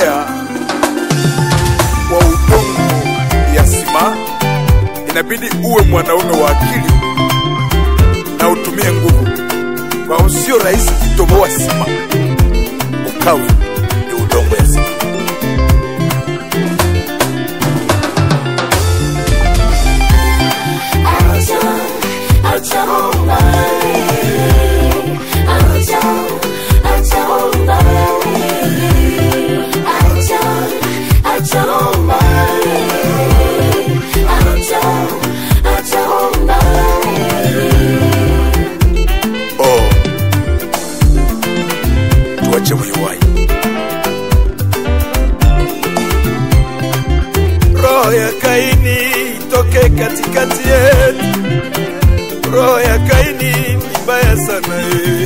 kutokea kwa udongo ya sima, inabidi uwe mwanaume wa akili na utumie nguvu. Kwa sio rahisi kutoboa sima ukawe ni udongo ya sima. Roho ya Kaini toke katikati yetu. Roho ya Kaini ni mbaya sana.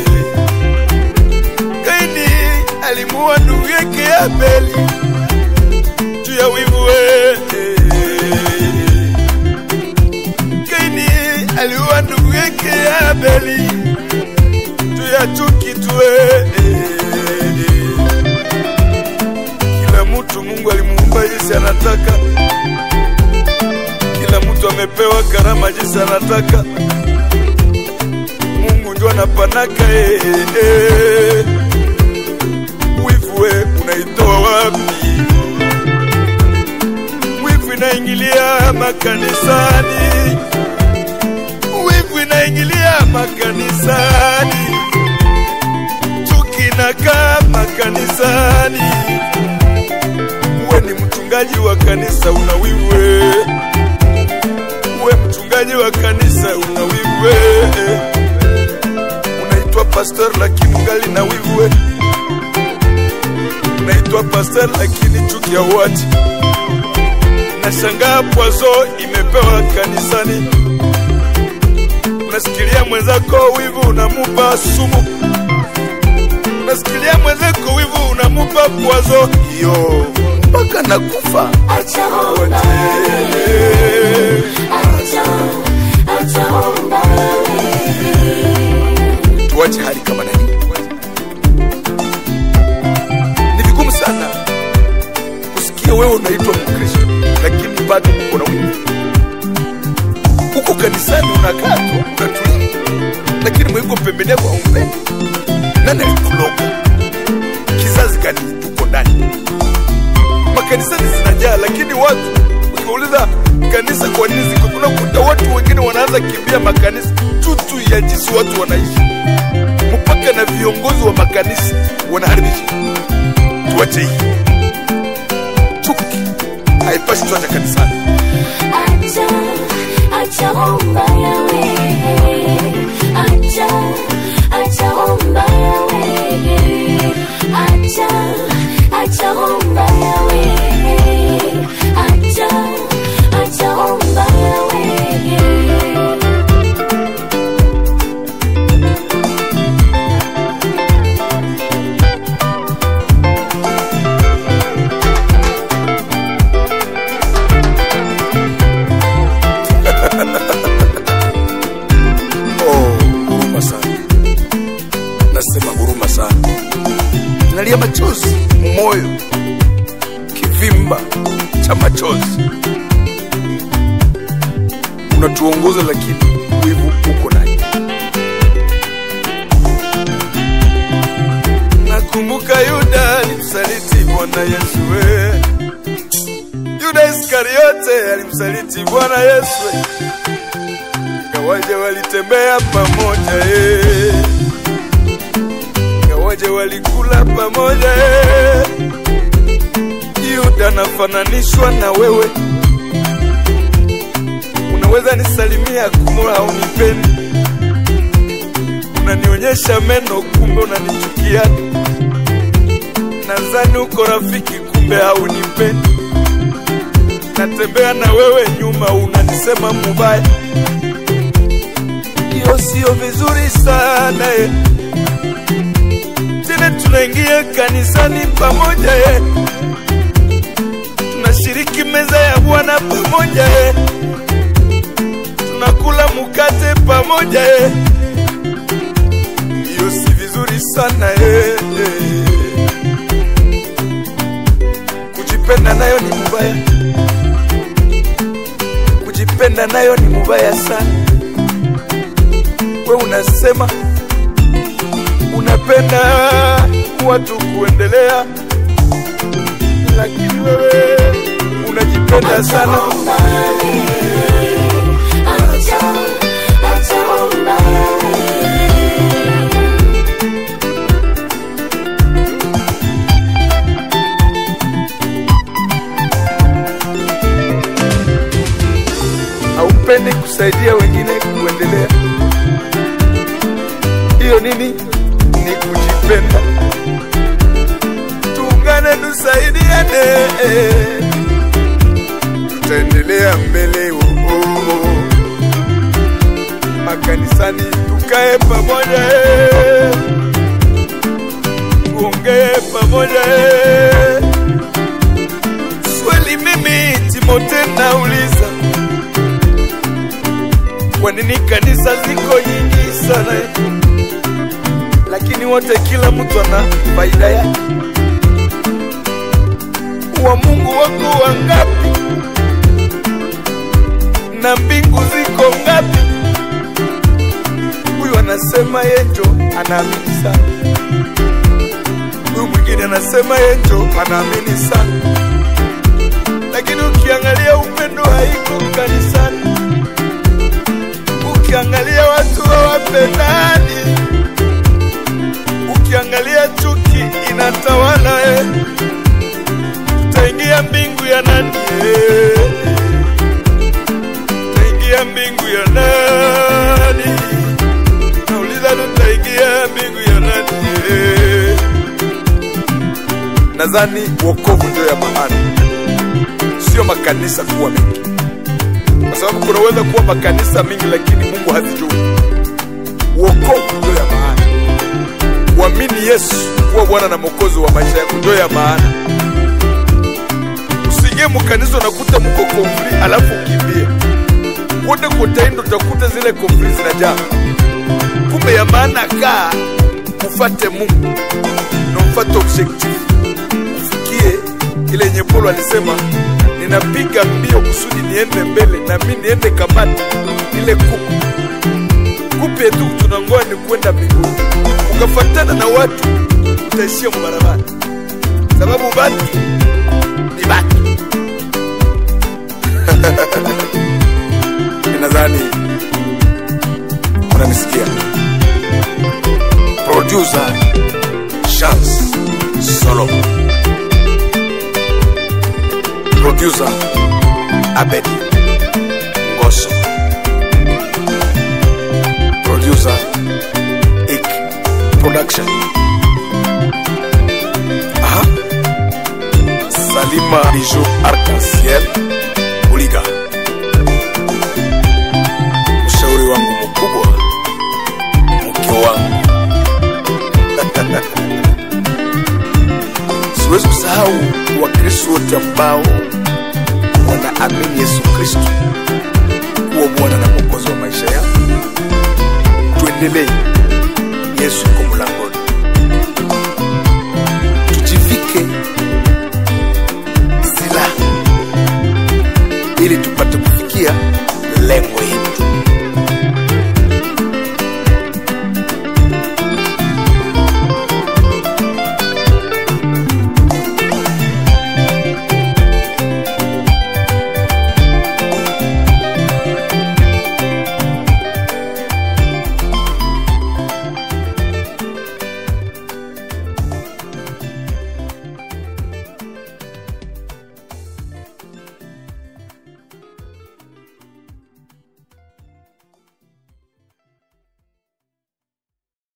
Kaini alimuua ndugu yake Abeli juu ya wivu. Kaini aliua ndugu yake Abeli juu ya chuki tu. Kila mtu Mungu alimuumba jinsi anataka. Kila mtu amepewa karama jinsi anataka. Mungu ndio anapanaka. Wivu unaitoa wapi? Wivu inaingilia makanisani. Wivu inaingilia makanisani. Chuki inakaa makanisani. Uwe ni mchungaji wa kanisa una wivu. Uwe mchungaji wa kanisa una wivu. Unaitwa pastor lakini ungali na wivu. Unaitwa pastor lakini chuki ya watu. Nashangaa pwazo imepewa kanisani. Unasikilia mwenzako wivu unamupa sumu. Unasikilia mwenzako wivu unamupa pwazo. Yo mpaka nakufa. Acha tuache hali kama na hii. Ni vigumu sana kusikia wewe unaitwa Mkristo lakini bado uko na wivu. Uko kanisani unakaa tu unatulia, lakini mwiko pembeni yako haumpendi. Nani alikuloga? Kizazi gani tuko ndani? Makanisani zinajaa, lakini watu ukiuliza kanisa kwa nini ziko, unakuta watu wengine wanaanza kimbia makanisa tutu ya jinsi watu wanaishi. Mpaka na viongozi wa makanisa wanaharibisha. Tuache hii chuki, haipashi tuache kanisani. Acha mbaya wewe. Acha mbaya wewe. Acha mbaya wewe. Acha mbaya wewe. Huruma sana. Nasema huruma sana. Nalia machozi moyo, kivimba cha machozi. Unatuongoza lakini wivu uko naye. Nakumbuka Yuda alimsaliti Bwana Yesu. Yuda Iskariote alimsaliti Bwana Yesu. Kawaje walitembea pamoja. Kawaje walikula pamoja. Yuda nafananishwa na wewe. Unaweza nisalimia kumbe haunipendi. Unanionyesha meno kumbe unanichukia. Nadhani uko rafiki kumbe haunipendi. Natembea na wewe nyuma unanisema mubaya. Hiyo sio vizuri sana. Tena tunaingia kanisani pamoja. Tunashiriki meza ya Bwana pamoja. Tunakula mkate pamoja. Hiyo si vizuri sana. mubaya sana. Wewe unasema unapenda watu kuendelea, lakini wewe unajipenda sana. Haupendi kusaidia wengine kuendelea. Hiyo nini? Ni kujipenda. Tuungane tusaidiane, tutaendelea mbele. Makanisani tukae pamoja, tuongee pamoja. Swali mimi Timothe nauliza, kwa nini kanisa ziko nyingi sana, lakini wote kila mtu ana faida yake? Wa Mungu wako wangapi? Na mbingu ziko ngapi? Huyu anasema yejo anaamini sana, huyu mwingine anasema yejo anaamini sana, lakini ukiangalia upendo haiko kanisani. Ukiangalia watu hawapendani, ukiangalia chuki inatawala, tutaingia mbingu ya nani? Tutaingia mbingu ya nani? Nauliza, tutaingia mbingu ya nani? Nadhani wokovu ndio ya maana, sio makanisa kuwa mengi, kwa sababu kunaweza kuwa makanisa mingi lakini Mungu hazijui. Wokovu ndio ya maana. Uamini Yesu kuwa Bwana na Mwokozi wa maisha yako ndio ya maana. Usingie mkanisa unakuta mko konfli alafu ukimbie. Wote kutaindo utakuta zile konfli zinajaa. Kumbe ya maana kaa ufate Mungu na ufate objective. Ufikie ile yenye Paulo alisema, ninapiga mbio kusudi niende mbele na mimi niende kamati ile kupe yetu tunangoa ni kwenda mbinguni. Ukafuatana na watu utaishia mbarabara, sababu watu ni watu. Ninadhani unanisikia. Producer Chance Solo, producer Abed Ngoso, producer Ik Production. Salima Bijou Arc-en-Ciel Uliga, mshauri wangu mkubwa, mke wangu. Siwezi kusahau Wakristo wote ambao wanaamini Yesu Kristo kuwa Bwana na Mwokozi wa maisha yao. Tuendelee, Yesu yuko mlango.